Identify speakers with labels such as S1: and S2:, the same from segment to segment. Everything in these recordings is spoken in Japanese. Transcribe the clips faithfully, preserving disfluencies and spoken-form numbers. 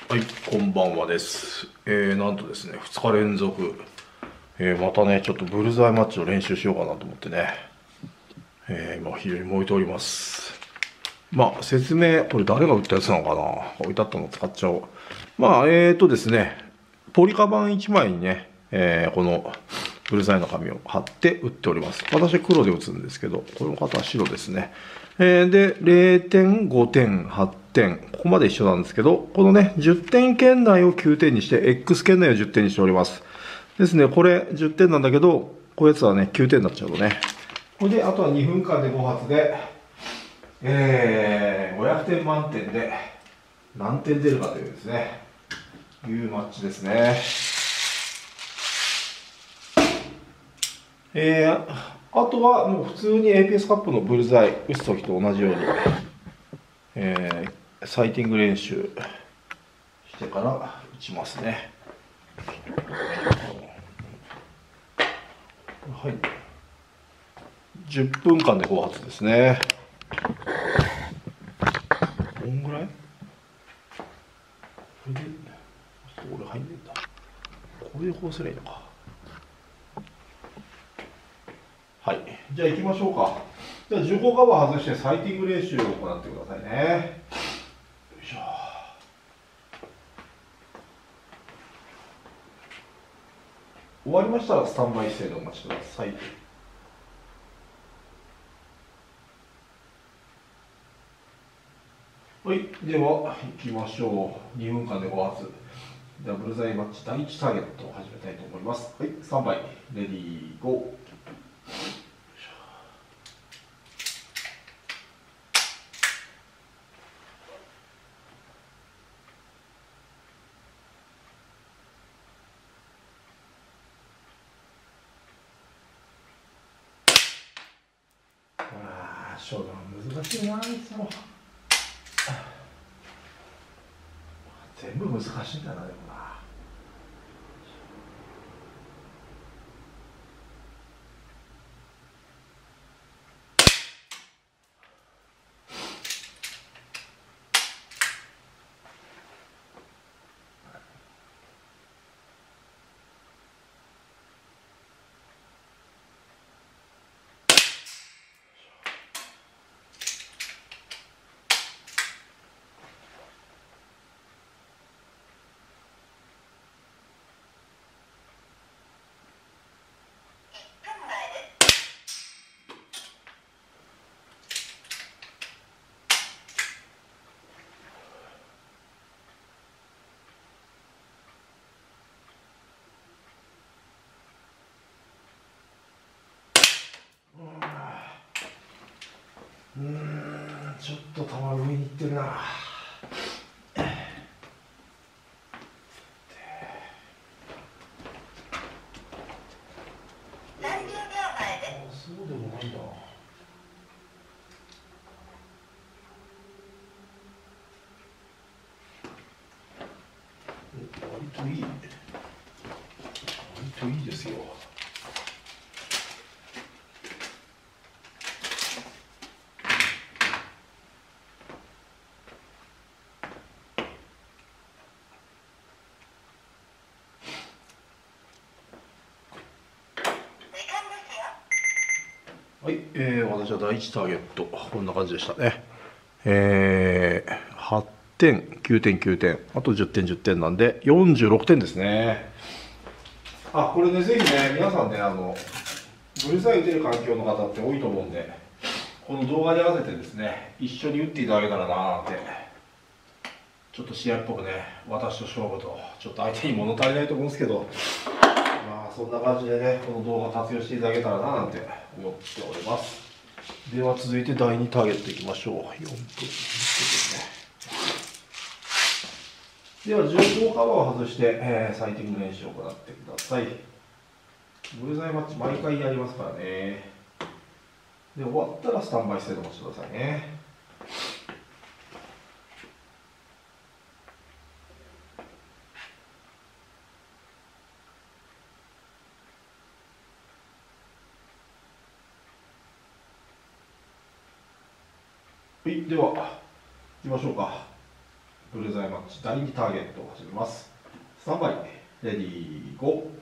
S1: はい、こんばんはです。えー、なんとですね、ふつか連続、えー、またね、ちょっとブルザイマッチの練習しようかなと思ってね、えー、今、非常に燃えております。まあ、説明、これ誰が売ったやつなのかな、置いてあったの使っちゃおう。まあ、えーとですね、ポリカバンいちまいにね、えー、このブルザイの紙を貼って売っております。私は黒で打つんですけど、この方は白ですね。えー、で、れいてん、ごてん、はってん、ここまで一緒なんですけど、このね、じゅってん圏内をきゅうてんにして、X 圏内をじゅってんにしております。ですね、これじゅってんなんだけど、こういうやつはね、きゅうてんになっちゃうとね。これで、あとはにふんかんでご発で、えー、ごひゃくてん満点で何点出るかというですね、いうマッチですね。えー、あとはもう普通に エーピーエス カップのブルザイ打つ時と同じように、えー、サイティング練習してから打ちますね。はい、じゅっぷんかんでご発ですね。どんぐらい？これで俺入んねえんだ。これでこうすればいいのか。はい、じゃあ行きましょうか。じゃあ重厚カバー外してサイティング練習を行ってくださいね。よいしょ。終わりましたらスタンバイ姿勢でお待ちください。はい、では行きましょう。にふんかんでご発。ではブルザイマッチだいいちターゲットを始めたいと思います。はい、スタンバイ、レディー、ゴー。ああ、勝負難しいな、いつも。全部難しいんだな、でもな。うーん、ちょっと球上に行ってるな。そうでもないんだ。割といい。割といいですよ。はい、えー、私はだいいちターゲット、こんな感じでしたね。えー、はってん、きゅうてん、きゅうてん、あとじゅってん、じゅってんなんで、よんじゅうろくてんですね。あ、これね、ぜひね、皆さんね、あの、ブルザイ打てる環境の方って多いと思うんで、この動画に合わせてですね、一緒に打っていただけたらなーって、ちょっと試合っぽくね、私と勝負と、ちょっと相手に物足りないと思うんですけど、まあ、そんな感じでね、この動画活用していただけたらななんて思っております。では続いてだいにターゲットいきましょう。よんぷんですね。では重厚カバーを外して、えー、サイティング練習を行ってください。ブルザイマッチ毎回やりますからね。で終わったらスタンバイしてお待ちくださいね。はい、では行きましょうか。 ブルザイマッチだいにターゲットを始めます。スタンバイレディーゴー。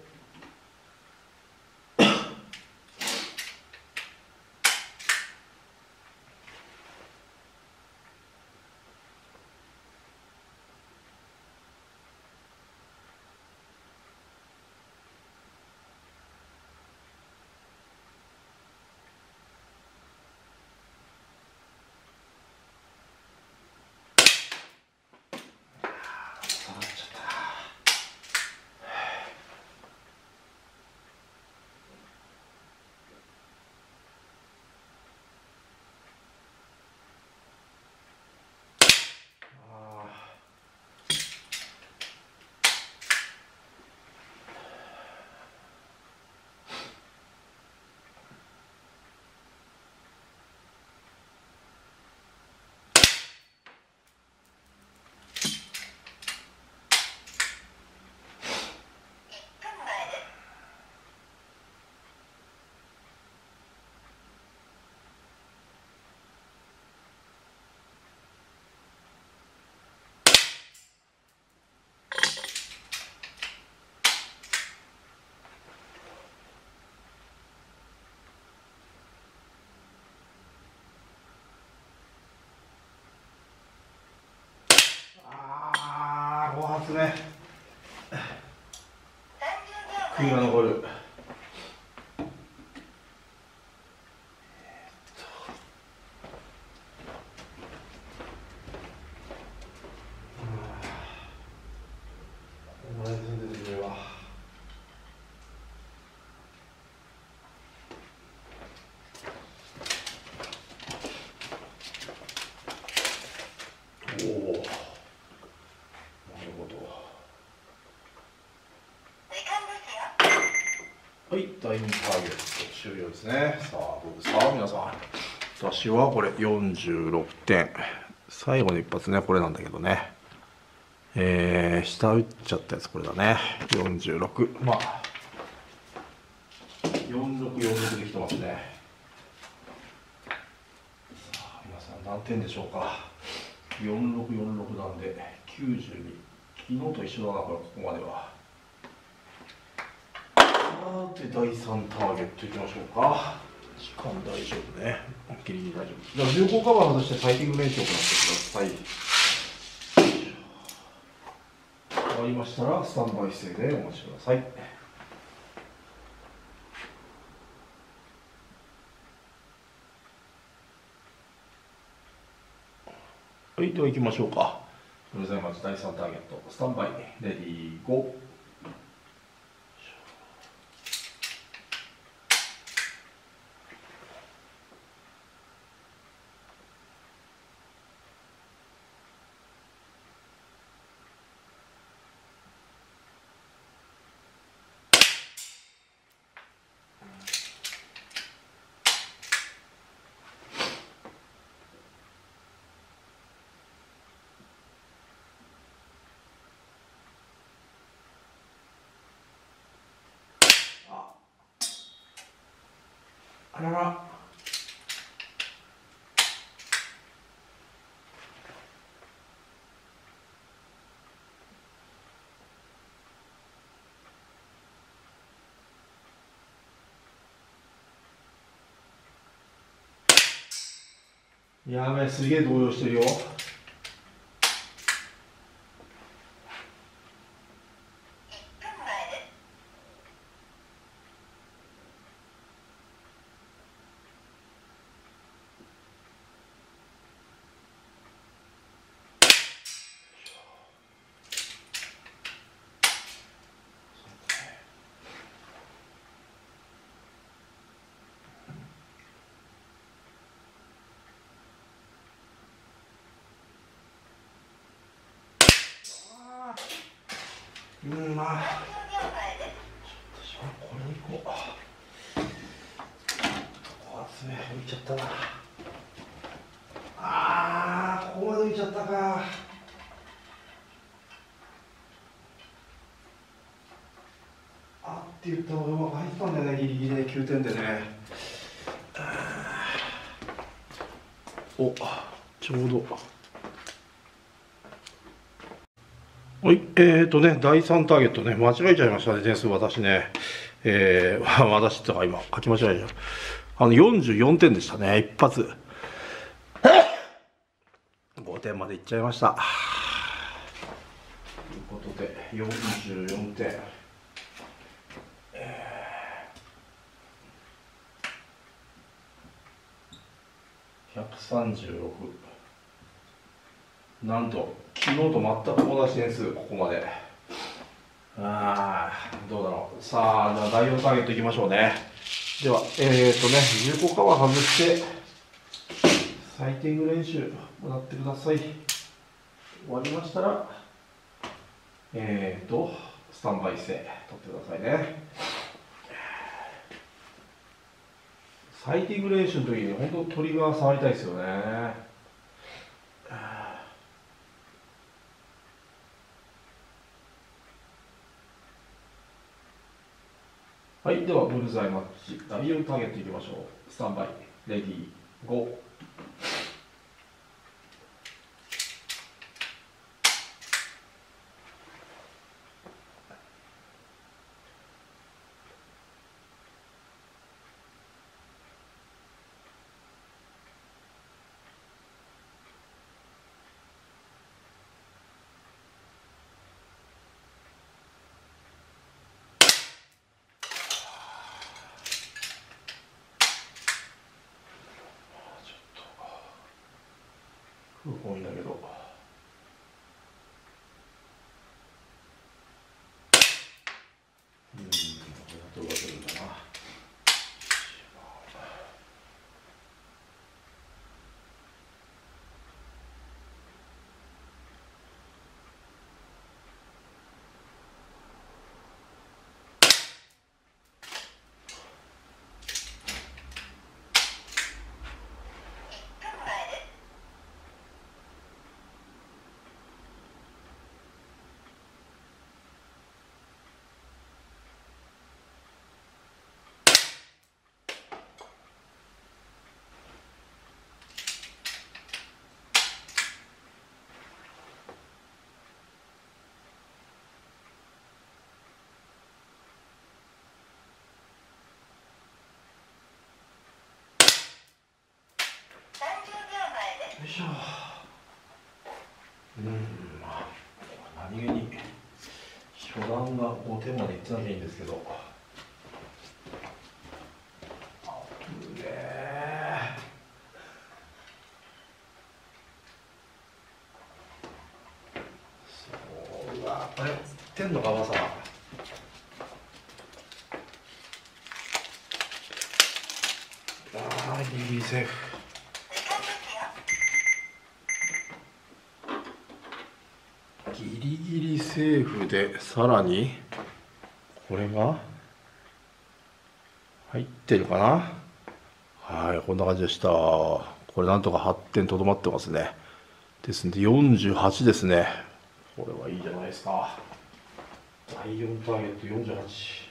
S1: ああ、ご発ね。悔いが残る。お前全然出てくれわ。おお、なるほど。はい、だいにターゲット終了ですね。さあ、どうですか、皆さん。私はこれよんじゅうろくてん。最後の一発ね、これなんだけどね。えー、下打っちゃったやつ、これだね。よんじゅうろく。まあ、よんじゅうろく、よんじゅうろくできてますね。さあ、皆さん何点でしょうか。よんじゅうろく、よんじゅうろくなんで、きゅうじゅうに。昨日と一緒だな、これ、ここまでは。さて、だいさんターゲットいきましょうか。時間大丈夫ね。ギリギリ大丈夫。じゃあ、重厚カバー外してタイピング練習を行ってください。終わりましたら、スタンバイ姿勢でお待ちください。はい、では行きましょうか。ブルザイマッチだいさんターゲット、スタンバイ、レディーゴー。あらら。やべえ、すげえ動揺してるよ。うん、まあ、ちょっとこれいこう。こ発目浮いちゃったな。ああ、ここまで浮いちゃったか。あって言ったのがうまく入ったんだよね、ギリギリできゅうてんでね。お、ちょうど。 えーとね、だいさんターゲットね、間違えちゃいましたね、点数私ね。えー、私とか今、書き間違えちゃう。あの、よんじゅうよんてんでしたね、一発。ごてんまでいっちゃいました。ということで、よんじゅうよんてん。ひゃくさんじゅうろく。なんと昨日と全く同じ点数、ここまで。あー、どうだろう。さあ、じゃあだいよんターゲットいきましょうね。では、えーとね、じゅうごカバー外してサイティング練習行ってください。終わりましたら、えーとスタンバイ姿勢取ってくださいね。サイティング練習の時に本当トリガー触りたいですよね。はい、ではブルザイマッチだいよんターゲットいきましょう。スタンバイレディーゴー。多いんだけど、うん、これだと分かるんだな。よいしょ。うん、まあ何気に初段がごてんまでいってなきゃいいんですけど、危ねえ。そうだ、あれ釣ってんのかまさ。ああ、ギリギリセーフ。ギリギリセーフで、さらにこれが入ってるかな。はい、こんな感じでした。これなんとかはってんとどまってますね。ですんでよんじゅうはちですね。これはいいじゃないですか。だいよんターゲットよんじゅうはち。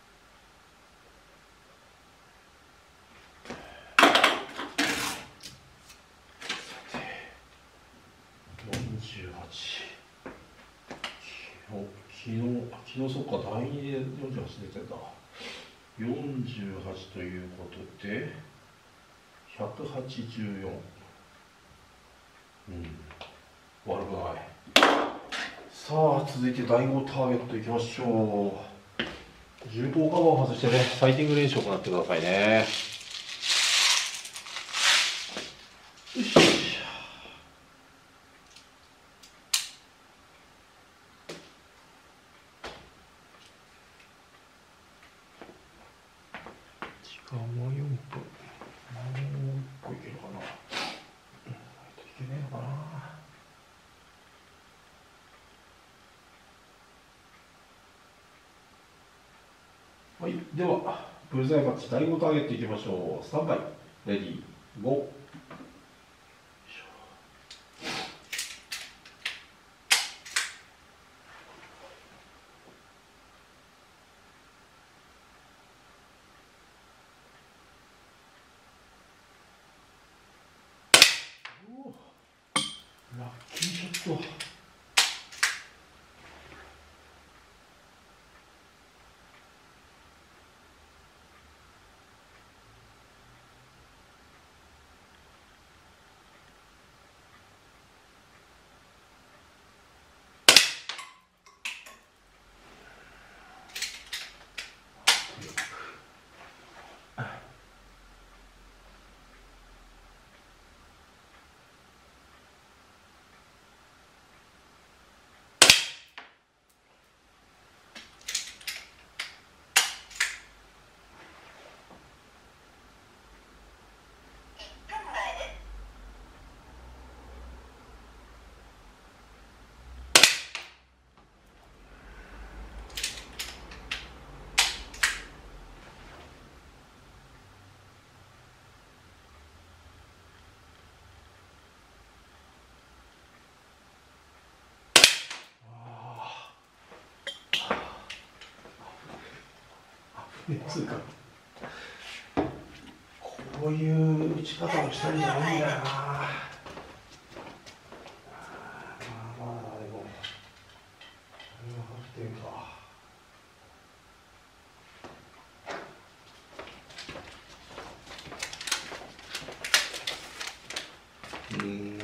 S1: よんじゅうはち。昨日、昨日そっか、だいにでよんじゅうはち出てた。よんじゅうはちということで、ひゃくはちじゅうよん。うん、悪くない。さあ、続いてだいごターゲットいきましょう。じゅうごカバーを外してね、サイティング練習を行ってくださいね。よし。時間はよんぷん。もういっこいけるかな。うん、いけねえのかな。はい、では、ブルザイマッチだいごターゲットいきましょう。スタンバイ、レディー、ゴー。ラッキーショット。 ねつうかこういう打ち方をしたんじゃないんだよな。まあまだでもこれははってんか。うーん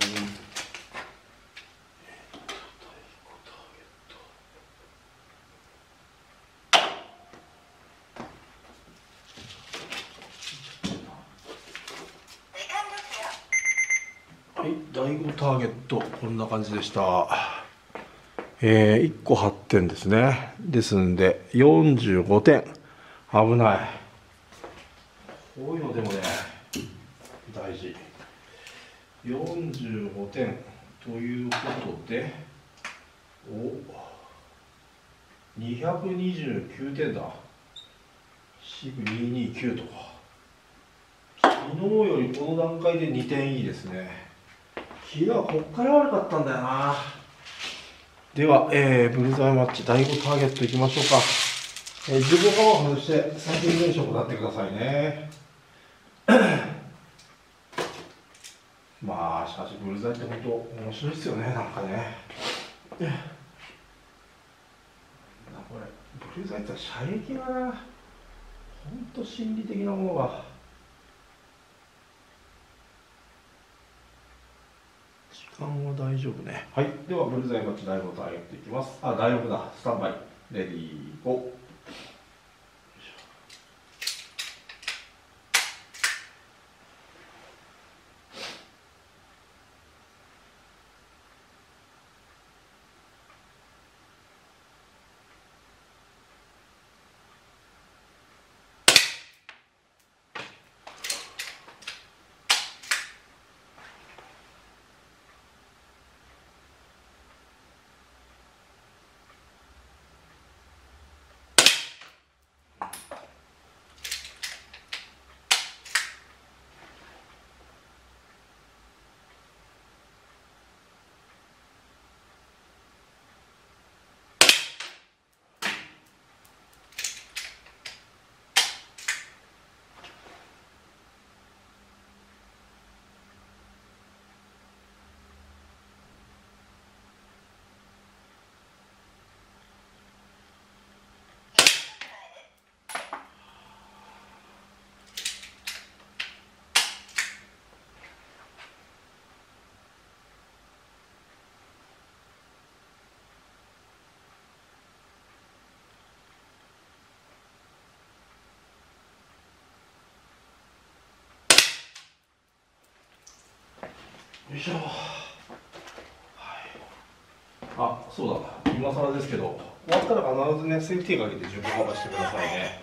S1: はい、だいごターゲットこんな感じでした。えー、いっこはってんですね。ですんでよんじゅうごてん。危ない。こういうのでもね大事。よんじゅうごてんということで、おにひゃくにじゅうきゅうてんだ。シグにひゃくにじゅうきゅうと。昨日よりこの段階でにてんいいですね。昨日はこっから悪かったんだよな。では、えー、ブルーザイマッチだいごターゲットいきましょうか。えー、じゅうごカマを外して最近現象になってくださいね。まあしかしブルーザイって本当面白いですよね、なんかね。これブルーザイって射撃がな、本当心理的なものが。時間は大丈夫ね。はい、ではブルーザイマッチだいごターゲットいきます。あ、だいろくだ。スタンバイレディーゴー。よいしょ。はい、あ、そうだ、今更ですけど、終わったら必ずね、セーフティーかけてじゅうごカバーしてくださいね。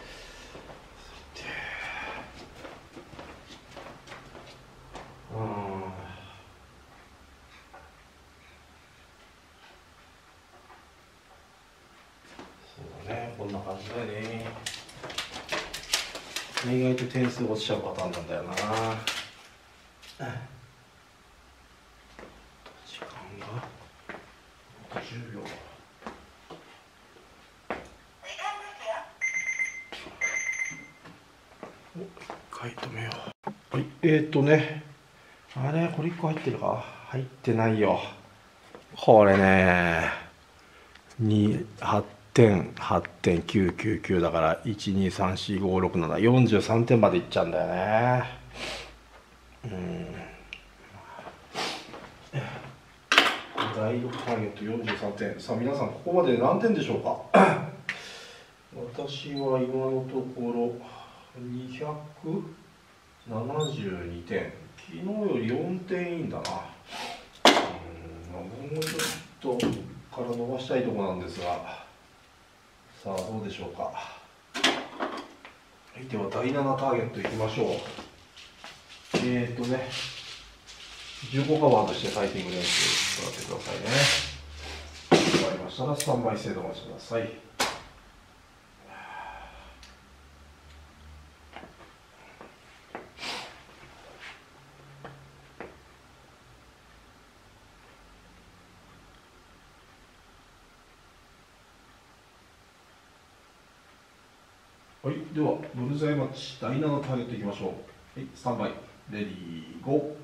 S1: うん、そうだね、こんな感じだね。意外と点数落ちちゃうパターンなんだよな。時間があとじゅうびょう。お、一回止めよう。はい、えーっとね、あれ、これいっこ入ってるか？入ってないよ。これね、に、はってん、はってんきゅうきゅうきゅうだから、いち、に、さん、よん、ご、ろく、なな、よんじゅうさんてんまでいっちゃうんだよね。うん。だいろくターゲットよんじゅうさんてん。さあ皆さん、ここまで何点でしょうか？私は今のところにひゃくななじゅうにてん。昨日よりよんてんいいんだな。うん、もうちょっとから伸ばしたいところなんですが、さあどうでしょうか。はい、ではだいななターゲットいきましょう。えーとね、じゅうごカバーとしてタイピング練習使ってくださいね。終わりましたらスタンバイしてお待ちください。ははい、ではブルザイマッチだいななターゲットいきましょう。はい、スタンバイレディーゴー。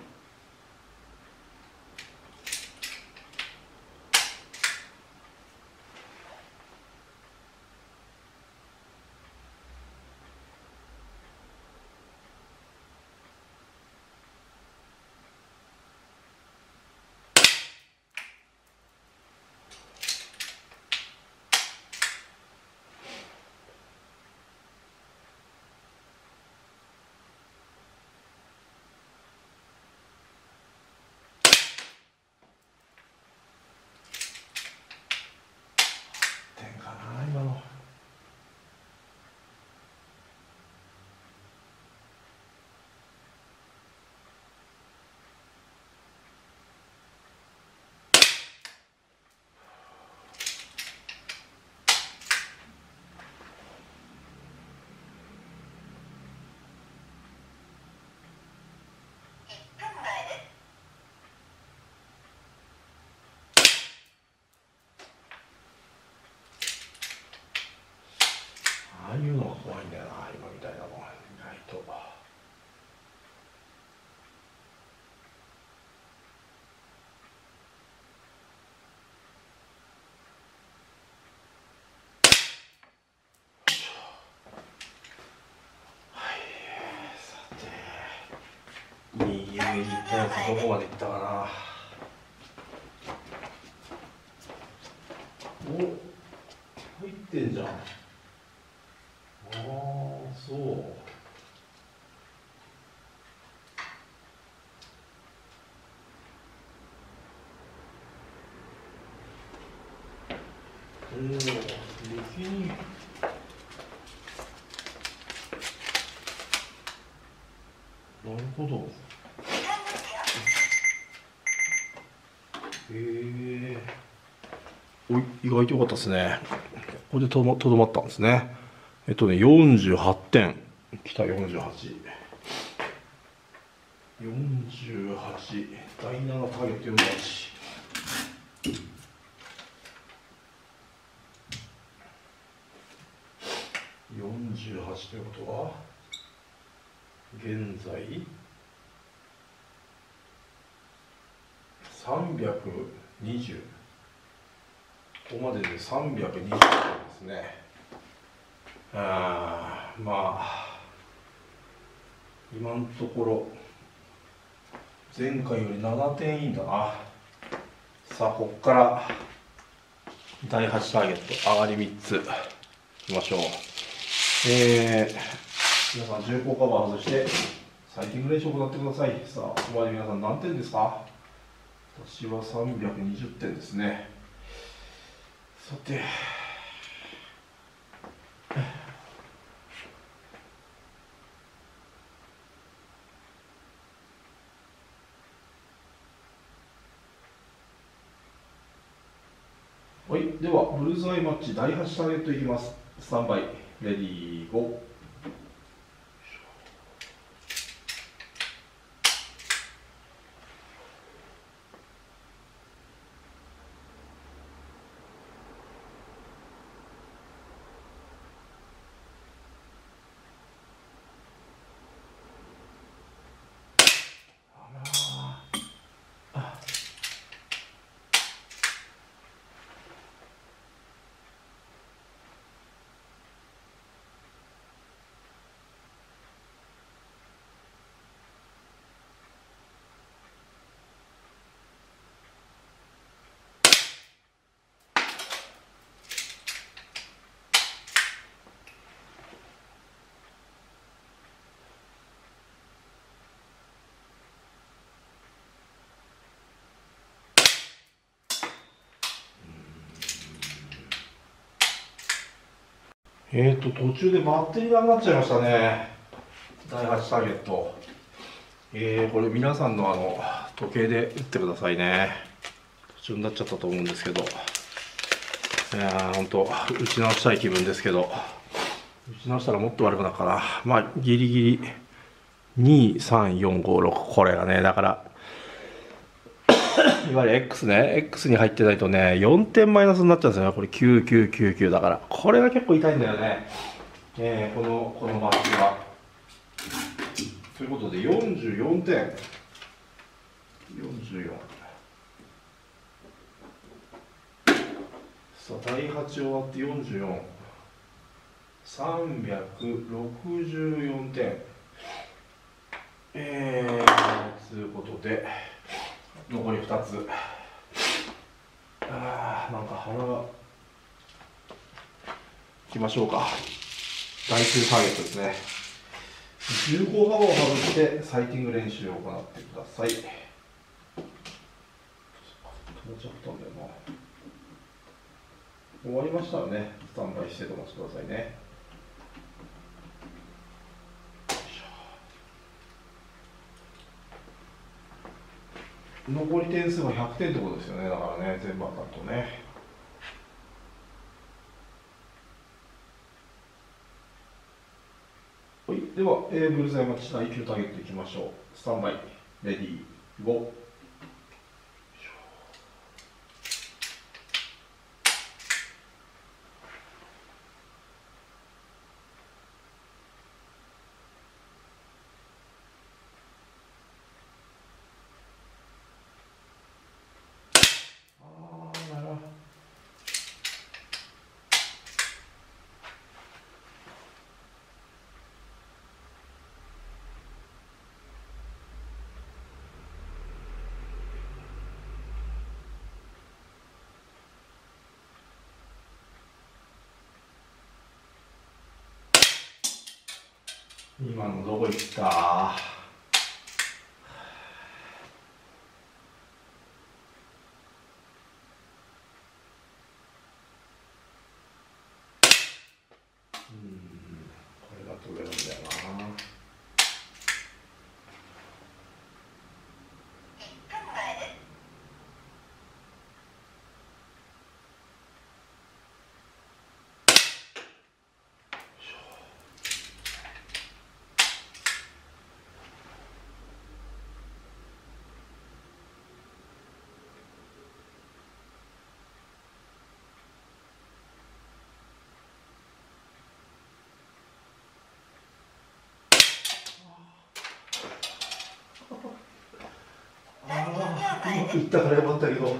S1: 点かな今の。ああいうのが怖いんだよな、今みたいなのは意外と。はい、さて右上に行ったやつどこまで行ったかな。お、入ってんじゃん。ああ、そう。おお、右に。なるほど。へえ。おい、意外と良かったですね。ここでとどま、とどまったんですね。えっとね、よんじゅうはってん。きたよんじゅうはち。よんじゅうはち。だいななターゲットよんじゅうはち。よんじゅうはちということは現在さんびゃくにじゅう、ここまででさんびゃくにじゅうですね。あー、まあ今のところ前回よりななてんいいんだな。さあここからだいはちターゲット上がりみっついきましょう。えー、皆さん重厚カバー外してサイティング練習を行ってください。さあここまで皆さん何点ですか？私はさんびゃくにじゅってんですね。さてはい、ではブルズアイマッチだいはちターゲットいきます。スタンバイレディーゴー。えーと途中でバッテリーがなくなっちゃいましたね。だいはちターゲット。えー、これ皆さんのあの時計で打ってくださいね。途中になっちゃったと思うんですけど、いやー本当打ち直したい気分ですけど、打ち直したらもっと悪くなるかな。まあギリギリに、さん、よん、ご、ろく、これがね、だからいわゆる X ね、X に入ってないとね、よんてんマイナスになっちゃうんですよね。これきゅうきゅうきゅうきゅうだから、これが結構痛いんだよね。 えー、このこのマッチはということでよんじゅうよんてん、よんじゅうよん。さあだいはち終わってよんじゅうよん、さんびゃくろくじゅうよんてん。えー、ということで残りふたつ。あー、なんか鼻がいきましょうか。第数ターゲットですね。じゅうご幅を外してサイティング練習を行ってください。止めちゃったんだよな。終わりましたらね、スタンバイしてお待ちくださいね。残り点数はひゃくてんってことですよね。だからね、全部当たるとね。はい、では、えー、ブルザイマッチだいきゅうターゲットいきましょう。スタンバイ、レディー、ゴー。今のどこ行ったうん、これが取れるんだよな。うまくいったからよかったけど。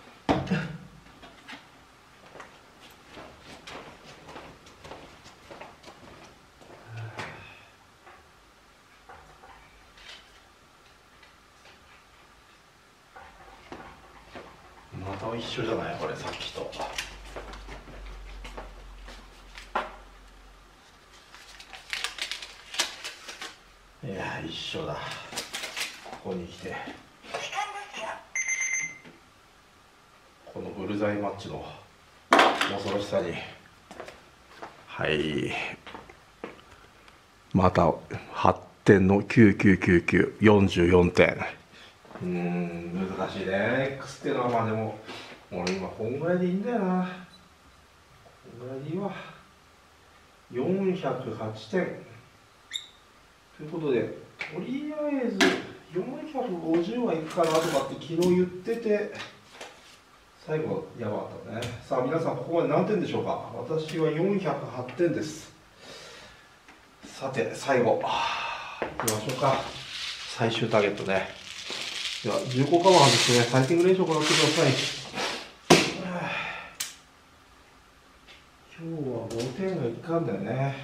S1: また一緒じゃないこれ、さっきと。いや一緒だ。ここに来てこのブルザイマッチの恐ろしさに、はい、またはってんのきゅうきゅうきゅうきゅう、よんじゅうよんてん。うーん、難しいね X っていうのは。まあでも俺今こんぐらいでいいんだよな。こんぐらいでいいわ。よんひゃくはちてんということで、とりあえずよんひゃくごじゅうはいくかなとかって昨日言ってて、最後やばかったね。さあ皆さん、ここまで何点でしょうか。私はよんひゃくはちてんです。さて最後いきましょうか。最終ターゲットね。ではじゅうごカバーですね、サイティング練習を行ってください。今日はごてんがいっかいあるんだよね。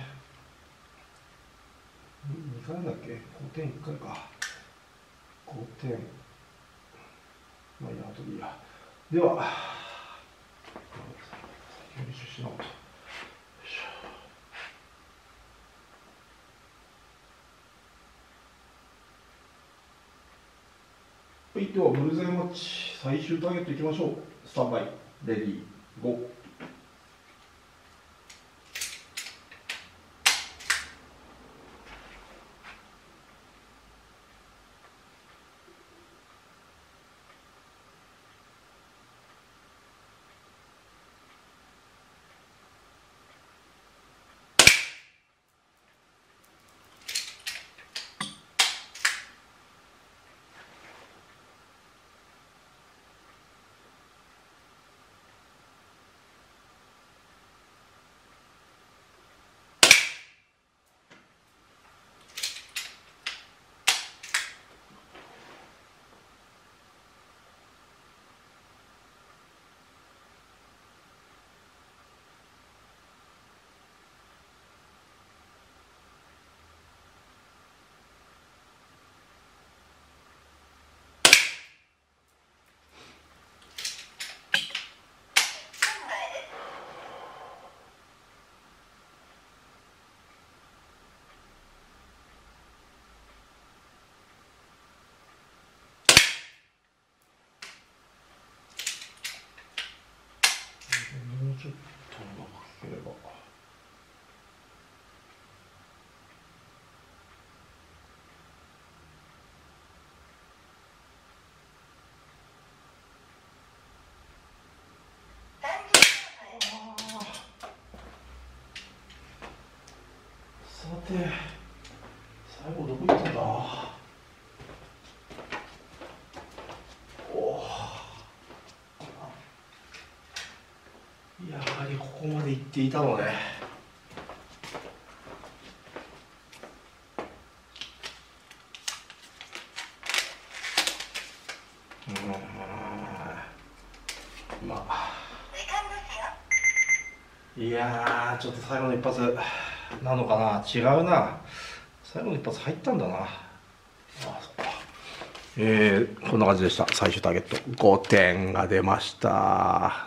S1: にかいだっけ。ごてんいっかいか。ごてん。まあいいや、後でいいや。では練習しなかった。はい、ではブルーザイマッチ最終ターゲットいきましょう。スタンバイ、レディー、ゴー。 て最後どこ行ったんだ。おやはりここまで行っていたのね。うん、まあいやーちょっと最後の一発なのかな。違うな、最後の一発入ったんだな。ああそっか。えー、こんな感じでした。最終ターゲットごてんが出ました。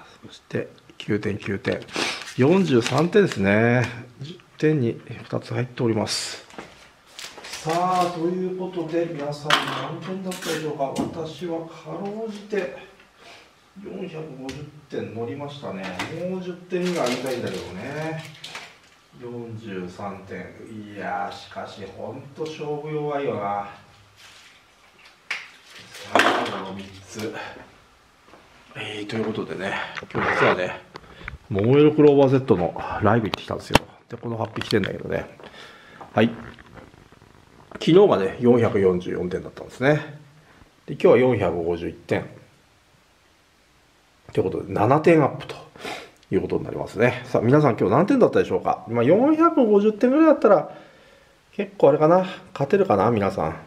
S1: そしてきゅうてんきゅうてんよんじゅうさんてんですね。じゅってんにふたつ入っております。さあということで皆さん何点だったでしょうか。私はかろうじてよんひゃくごじゅってん乗りましたね。もうじゅってんぐらいあげたいんだけどね。よんじゅうさんてん。いやーしかしほんと勝負弱いよな。最後のみっつ。えー、ということでね、今日実はね、桃色クローバー Z のライブ行ってきたんですよ。で、このはっぴき来てんだけどね。はい。昨日がね、よんひゃくよんじゅうよんてんだったんですね。で、今日はよんひゃくごじゅういってん。ということで、ななてんアップということになりますね。さあ、皆さん今日何点だったでしょうか。まあ、よんひゃくごじゅってんぐらいだったら、結構あれかな、勝てるかな、皆さん。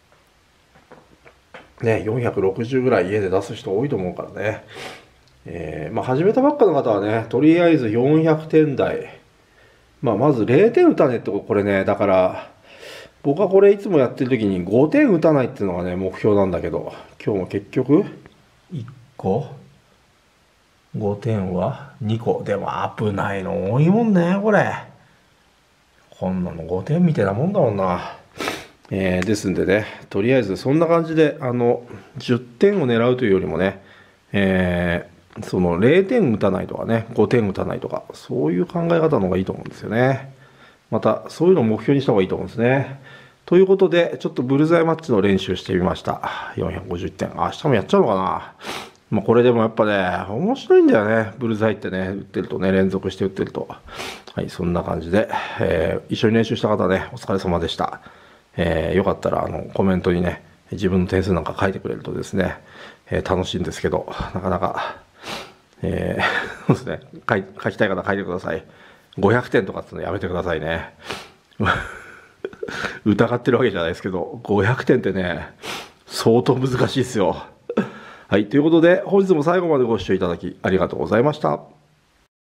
S1: ね、よんひゃくろくじゅうぐらい家で出す人多いと思うからね。えー、まあ、始めたばっかの方はね、とりあえずよんひゃくてん台。まあ、まずれいてん打たねってこれね、だから、僕はこれいつもやってる時にごてん打たないっていうのがね、目標なんだけど、今日も結局、いっこごてんはにこ。でも危ないの多いもんね、これ。こんなのごてんみたいなもんだもんな。えー、ですんでね、とりあえずそんな感じで、あの、じゅってんを狙うというよりもね、えー、そのれいてん打たないとかね、ごてん打たないとか、そういう考え方の方がいいと思うんですよね。また、そういうのを目標にした方がいいと思うんですね。ということで、ちょっとブルザイマッチの練習してみました。よんひゃくごじゅういってん。明日もやっちゃうのかな。まあ、これでもやっぱね、面白いんだよね。ブルザイってね、打ってるとね、連続して打ってると。はい、そんな感じで、えー、一緒に練習した方ね、お疲れ様でした。えー、よかったら、あの、コメントにね、自分の点数なんか書いてくれるとですね、えー、楽しいんですけど、なかなか、えー、そうですね、書い、書きたい方書いてください。ごひゃくてんとかってのやめてくださいね。疑ってるわけじゃないですけど、ごひゃくてんってね、相当難しいですよ。はい、ということで、本日も最後までご視聴いただきありがとうございました。